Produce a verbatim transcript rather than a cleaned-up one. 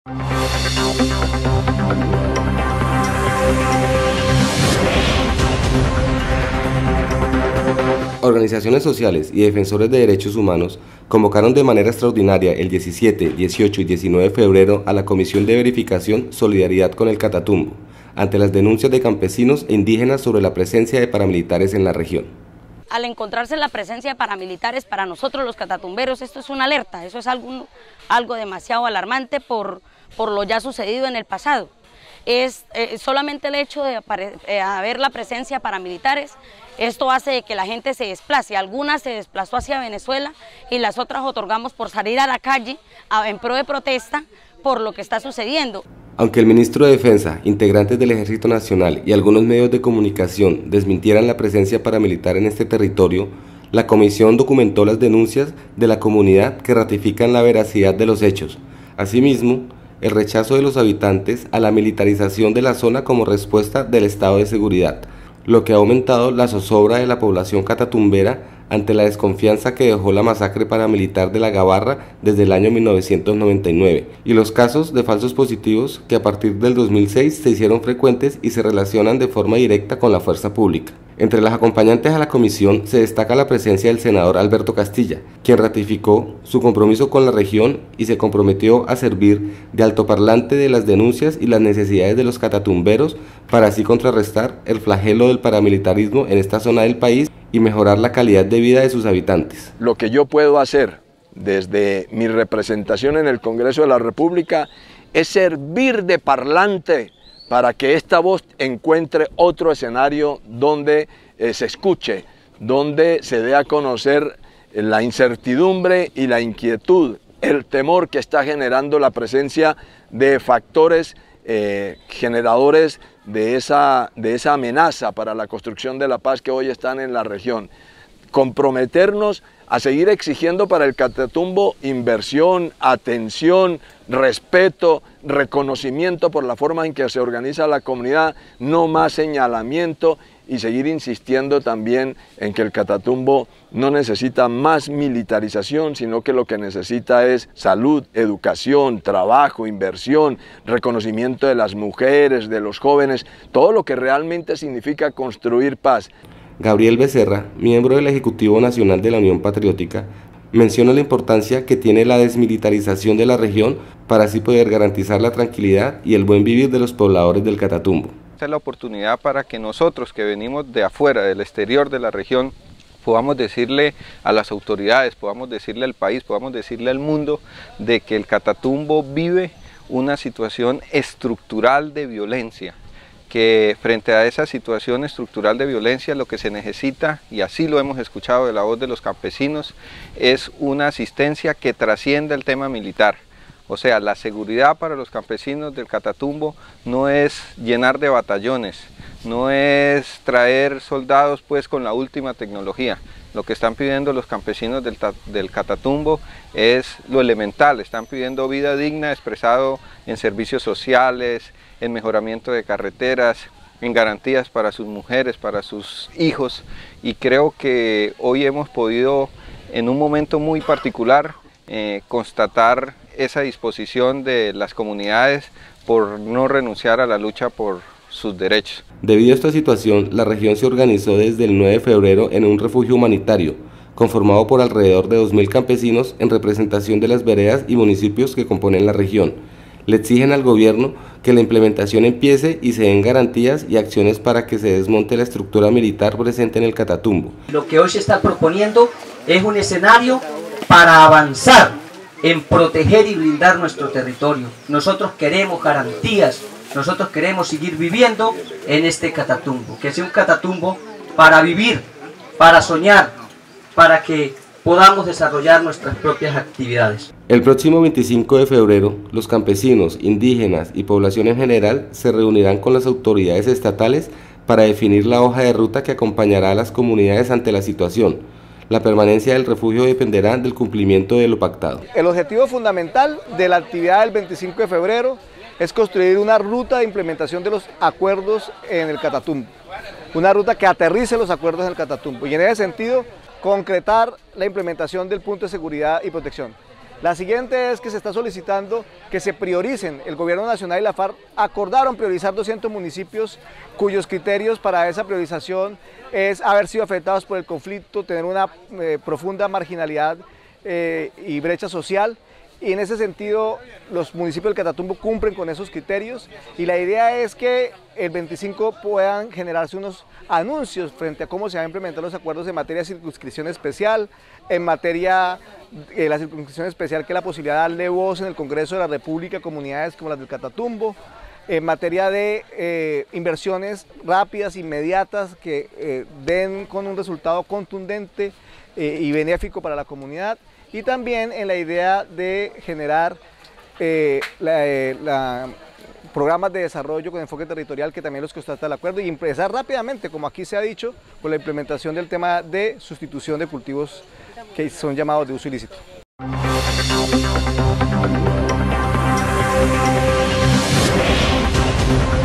Organizaciones sociales y defensores de derechos humanos convocaron de manera extraordinaria el diecisiete, dieciocho y diecinueve de febrero a la Comisión de Verificación Solidaridad con el Catatumbo, ante las denuncias de campesinos e indígenas sobre la presencia de paramilitares en la región. Al encontrarse la presencia de paramilitares, para nosotros los catatumberos esto es una alerta, eso es algo, algo demasiado alarmante por, por lo ya sucedido en el pasado. Es eh, solamente el hecho de eh, haber la presencia de paramilitares, esto hace de que la gente se desplace. Algunas se desplazó hacia Venezuela y las otras otorgamos por salir a la calle a, en pro de protesta por lo que está sucediendo. Aunque el ministro de Defensa, integrantes del Ejército Nacional y algunos medios de comunicación desmintieran la presencia paramilitar en este territorio, la comisión documentó las denuncias de la comunidad que ratifican la veracidad de los hechos. Asimismo, el rechazo de los habitantes a la militarización de la zona como respuesta del estado de seguridad, lo que ha aumentado la zozobra de la población catatumbera ante la desconfianza que dejó la masacre paramilitar de la Gabarra desde el año mil novecientos noventa y nueve y los casos de falsos positivos que a partir del dos mil seis se hicieron frecuentes y se relacionan de forma directa con la fuerza pública. Entre las acompañantes a la comisión se destaca la presencia del senador Alberto Castilla, quien ratificó su compromiso con la región y se comprometió a servir de altoparlante de las denuncias y las necesidades de los catatumberos para así contrarrestar el flagelo del paramilitarismo en esta zona del país y mejorar la calidad de vida de sus habitantes. Lo que yo puedo hacer desde mi representación en el Congreso de la República es servir de parlante para que esta voz encuentre otro escenario donde eh, se escuche, donde se dé a conocer la incertidumbre y la inquietud, el temor que está generando la presencia de factores eh, generadores de esa, de esa amenaza para la construcción de la paz que hoy están en la región. Comprometernos a seguir exigiendo para el Catatumbo inversión, atención, respeto, reconocimiento por la forma en que se organiza la comunidad, no más señalamiento y seguir insistiendo también en que el Catatumbo no necesita más militarización, sino que lo que necesita es salud, educación, trabajo, inversión, reconocimiento de las mujeres, de los jóvenes, todo lo que realmente significa construir paz. Gabriel Becerra, miembro del Ejecutivo Nacional de la Unión Patriótica, menciona la importancia que tiene la desmilitarización de la región para así poder garantizar la tranquilidad y el buen vivir de los pobladores del Catatumbo. Esta es la oportunidad para que nosotros que venimos de afuera, del exterior de la región, podamos decirle a las autoridades, podamos decirle al país, podamos decirle al mundo de que el Catatumbo vive una situación estructural de violencia, que frente a esa situación estructural de violencia lo que se necesita, y así lo hemos escuchado de la voz de los campesinos, es una asistencia que trascienda el tema militar. O sea, la seguridad para los campesinos del Catatumbo no es llenar de batallones, no es traer soldados pues con la última tecnología. Lo que están pidiendo los campesinos del, del Catatumbo es lo elemental, están pidiendo vida digna expresado en servicios sociales, en mejoramiento de carreteras, en garantías para sus mujeres, para sus hijos, y creo que hoy hemos podido en un momento muy particular eh, constatar esa disposición de las comunidades por no renunciar a la lucha por sus derechos. Debido a esta situación, la región se organizó desde el nueve de febrero en un refugio humanitario, conformado por alrededor de dos mil campesinos en representación de las veredas y municipios que componen la región. Le exigen al gobierno que la implementación empiece y se den garantías y acciones para que se desmonte la estructura militar presente en el Catatumbo. Lo que hoy se está proponiendo es un escenario para avanzar en proteger y blindar nuestro territorio. Nosotros queremos garantías, nosotros queremos seguir viviendo en este Catatumbo, que sea un Catatumbo para vivir, para soñar, para que podamos desarrollar nuestras propias actividades. El próximo veinticinco de febrero, los campesinos, indígenas y población en general se reunirán con las autoridades estatales para definir la hoja de ruta que acompañará a las comunidades ante la situación. La permanencia del refugio dependerá del cumplimiento de lo pactado. El objetivo fundamental de la actividad del veinticinco de febrero es construir una ruta de implementación de los acuerdos en el Catatumbo, una ruta que aterrice los acuerdos en el Catatumbo y en ese sentido concretar la implementación del punto de seguridad y protección. La siguiente es que se está solicitando que se prioricen. El Gobierno Nacional y la FARC acordaron priorizar doscientos municipios cuyos criterios para esa priorización es haber sido afectados por el conflicto, tener una eh, profunda marginalidad eh, y brecha social. Y en ese sentido los municipios del Catatumbo cumplen con esos criterios y la idea es que el veinticinco puedan generarse unos anuncios frente a cómo se van a implementar los acuerdos en materia de circunscripción especial, en materia de eh, la circunscripción especial, que es la posibilidad de darle voz en el Congreso de la República a comunidades como las del Catatumbo, en materia de eh, inversiones rápidas, inmediatas, que eh, den con un resultado contundente eh, y benéfico para la comunidad, y también en la idea de generar eh, la, eh, la, programas de desarrollo con enfoque territorial, que también los constata el acuerdo, y empezar rápidamente, como aquí se ha dicho, con la implementación del tema de sustitución de cultivos que son llamados de uso ilícito. We'll be right back.